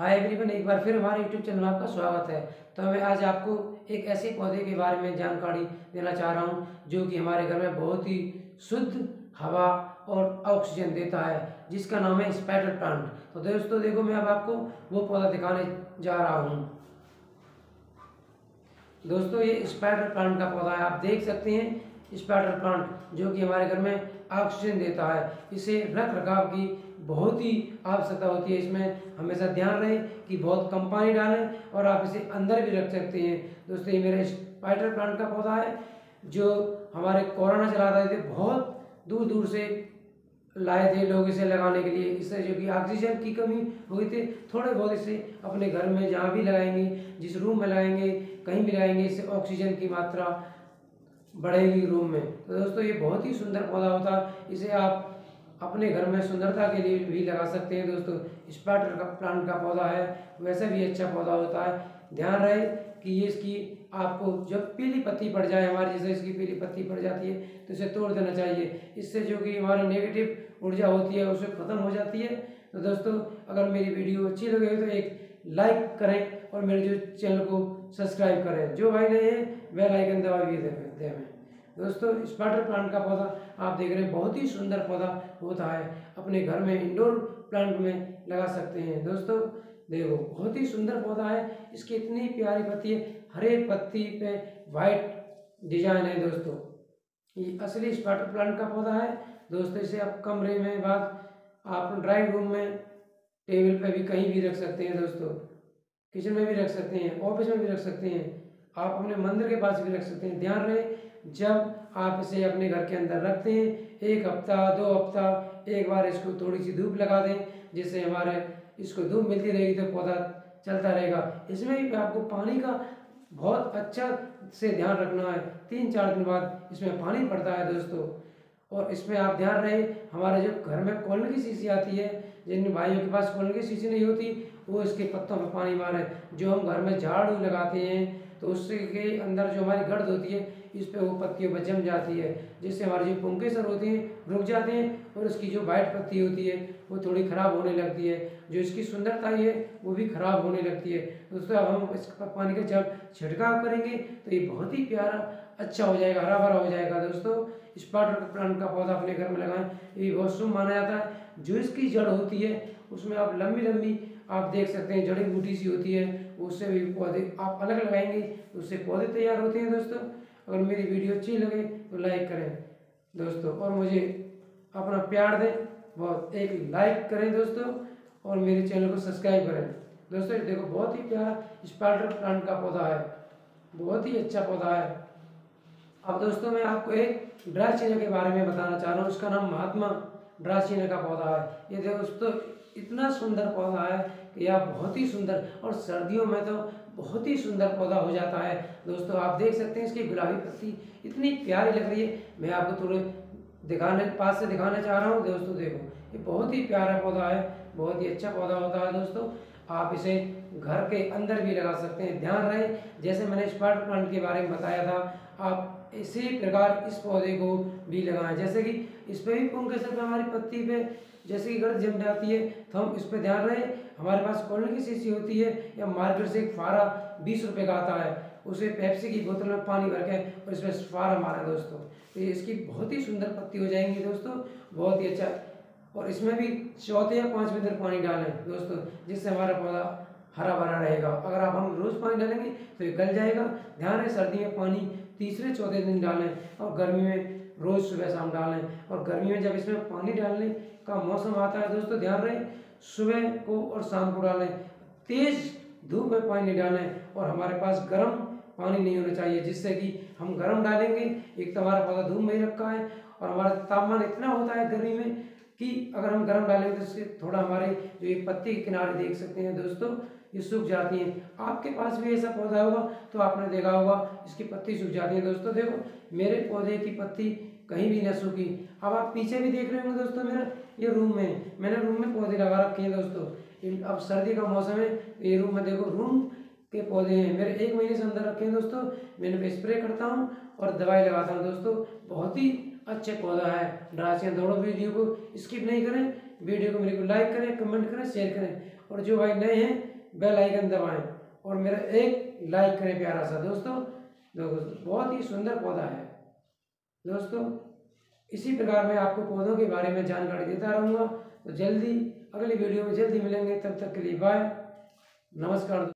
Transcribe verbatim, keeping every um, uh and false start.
Hi everyone, एक बार फिर हमारे यूट्यूब चैनल में आपका स्वागत है। तो मैं आज आपको एक ऐसे पौधे के बारे में जानकारी देना चाह रहा हूं जो कि हमारे घर में बहुत ही शुद्ध हवा और ऑक्सीजन देता है, जिसका नाम है स्पाइडर प्लांट। तो दोस्तों देखो, मैं अब आपको वो पौधा दिखाने जा रहा हूँ। दोस्तों ये स्पाइडर प्लांट का पौधा है, आप देख सकते हैं। स्पाइडर प्लांट जो कि हमारे घर में ऑक्सीजन देता है, इसे रख रखाव की बहुत ही आवश्यकता होती है। इसमें हमेशा ध्यान रहे कि बहुत कम पानी डालें और आप इसे अंदर भी रख सकते हैं। दोस्तों ये मेरा स्पाइडर प्लांट का पौधा है जो हमारे कोरोना चला रहे थे, बहुत दूर दूर से लाए थे लोग इसे लगाने के लिए। इससे जो कि ऑक्सीजन की कमी हुई थी, थोड़े बहुत इसे अपने घर में जहाँ भी लगाएंगे, जिस रूम में लगाएंगे, कहीं भी लगाएंगे, इससे ऑक्सीजन की मात्रा बढ़ेगी रूम में। तो दोस्तों ये बहुत ही सुंदर पौधा होता है, इसे आप अपने घर में सुंदरता के लिए भी लगा सकते हैं। दोस्तों स्पाइडर का प्लांट का पौधा है, वैसे भी अच्छा पौधा होता है। ध्यान रहे कि ये इसकी आपको जब पीली पत्ती पड़ जाए, हमारी जैसे इसकी पीली पत्ती पड़ जाती है तो इसे तोड़ देना चाहिए। इससे जो कि हमारी नेगेटिव ऊर्जा होती है उसे खत्म हो जाती है। तो दोस्तों अगर मेरी वीडियो अच्छी लगे तो एक लाइक करें और मेरे जो चैनल को सब्सक्राइब करें। जो भाई नए हैं बेल आइकन दबा भी देते हैं। दोस्तों स्पाइडर प्लांट का पौधा आप देख रहे हैं, बहुत ही सुंदर पौधा होता है, अपने घर में इंडोर प्लांट में लगा सकते हैं। दोस्तों देखो बहुत ही सुंदर पौधा है, इसकी इतनी प्यारी पत्ती है, हर एक पत्ती पे वाइट डिजाइन है। दोस्तों ये असली स्पाइडर प्लांट का पौधा है। दोस्तों इसे आप कमरे में, बाद आप ड्राइंग रूम में, टेबल पे भी कहीं भी रख सकते हैं। दोस्तों किचन में भी रख सकते हैं, ऑफिस में भी रख सकते हैं, आप अपने मंदिर के पास भी रख सकते हैं। ध्यान रहे जब आप इसे अपने घर के अंदर रखते हैं, एक हफ्ता दो हफ्ता एक बार इसको थोड़ी सी धूप लगा दें, जिससे हमारे इसको धूप मिलती रहेगी तो पौधा चलता रहेगा। इसमें भी आपको पानी का बहुत अच्छा से ध्यान रखना है, तीन चार दिन बाद इसमें पानी पड़ता है। दोस्तों और इसमें आप ध्यान रहे, हमारे जो घर में कॉलन की शीशी आती है, जिन भाइयों के पास कॉलन की शीशी नहीं होती वो इसके पत्तों में पानी मारे। जो हम घर में झाड़ू लगाते हैं तो उससे के अंदर जो हमारी गर्द होती है इस पे वो पत्तियों पर जम जाती है, जिससे हमारे जो पुंकेसर होते हैं रुक जाते हैं और उसकी जो वाइट पत्ती होती है वो थोड़ी ख़राब होने लगती है, जो इसकी सुंदरता है वो भी ख़राब होने लगती है। दोस्तों अब हम इस पानी का जब छिड़काव करेंगे तो ये बहुत ही प्यारा अच्छा हो जाएगा, हरा भरा हो जाएगा। दोस्तों स्पाइडर प्लांट का पौधा अपने घर में लगाएं, ये बहुत शुभ माना जाता है। जो इसकी जड़ होती है उसमें आप लंबी लंबी आप देख सकते हैं जड़ी बूटी सी होती है, उससे भी पौधे आप अलग लगाएंगे तो उससे पौधे तैयार होते हैं। दोस्तों अगर मेरी वीडियो अच्छी लगे तो लाइक करें दोस्तों, और मुझे अपना प्यार दें, बहुत एक लाइक करें दोस्तों, और मेरे चैनल को सब्सक्राइब करें। दोस्तों देखो बहुत ही प्यारा स्पाइडर प्लांट का पौधा है, बहुत ही अच्छा पौधा है। अब दोस्तों मैं आपको एक ड्रासीना के बारे में बताना चाह रहा हूँ, उसका नाम महात्मा ड्रासीना का पौधा है। ये देखो दोस्तों इतना सुंदर पौधा है कि यह बहुत ही सुंदर, और सर्दियों में तो बहुत ही सुंदर पौधा हो जाता है। दोस्तों आप देख सकते हैं इसकी गुलाबी पत्ती इतनी प्यारी लग रही है, मैं आपको थोड़े दिखाने पास से दिखाना चाह रहा हूँ। दोस्तों देखो ये बहुत ही प्यारा पौधा है, बहुत ही अच्छा पौधा होता है। दोस्तों आप इसे घर के अंदर भी लगा सकते हैं। ध्यान रहे जैसे मैंने स्पाइडर प्लांट के बारे में बताया था, आप इसी प्रकार इस पौधे को भी लगाएं। जैसे कि इस पर भी पुंकेसर पे हमारी पत्ती पे जैसे कि गर्द जम जाती है तो हम इस पर ध्यान रहे, हमारे पास कॉलन की शीशी होती है या मार्केट से एक फारा बीस रुपए का आता है, उसे पेप्सी की बोतल में पानी भर के और इसमें फारा मारा दोस्तों, तो इसकी बहुत ही सुंदर पत्ती हो जाएंगी दोस्तों, बहुत ही अच्छा। और इसमें भी चौथे या पाँचवें दिन पानी डालें दोस्तों, जिससे हमारा पौधा हरा भरा रहेगा। अगर आप हम रोज़ पानी डालेंगे तो ये गल जाएगा। ध्यान रहे सर्दी में पानी तीसरे चौथे दिन डालें और गर्मी में रोज़ सुबह शाम डालें। और गर्मी में जब इसमें पानी डालने का मौसम आता है दोस्तों, ध्यान रहे सुबह को और शाम को डालें, तेज़ धूप में पानी नहीं डालें, और हमारे पास गर्म पानी नहीं होना चाहिए, जिससे कि हम गर्म डालेंगे, एक तो हमारा पौधा धूप में ही रखा है और हमारा तापमान इतना होता है गर्मी में कि अगर हम गर्म डालेंगे तो इससे थोड़ा हमारे जो ये पत्ती के किनारे देख सकते हैं दोस्तों ये सूख जाती हैं। आपके पास भी ऐसा पौधा होगा तो आपने देखा होगा इसकी पत्ती सूख जाती है। दोस्तों देखो मेरे पौधे की पत्ती कहीं भी न सूखी। अब आप पीछे भी देख रहे होंगे दोस्तों, मेरा ये रूम में, मैंने रूम में पौधे लगा रखे हैं दोस्तों। अब सर्दी का मौसम है, ये रूम में देखो रूम के पौधे हैं मेरे एक महीने से अंदर रखे हैं दोस्तों। मैंने स्प्रे करता हूँ और दवाई लगाता हूँ दोस्तों, बहुत ही अच्छा पौधा है ड्रासीना। दोनों वीडियो को स्किप नहीं करें, वीडियो को मेरे को लाइक करें, कमेंट करें, शेयर करें और जो भाई नए हैं बेल आइकन दबाएं और मेरा एक लाइक करें प्यारा सा। दोस्तों दोस्तों बहुत ही सुंदर पौधा है दोस्तों। इसी प्रकार मैं आपको पौधों के बारे में जानकारी देता रहूँगा। तो जल्दी अगली वीडियो में जल्दी मिलेंगे, तब तक के लिए बाय, नमस्कार।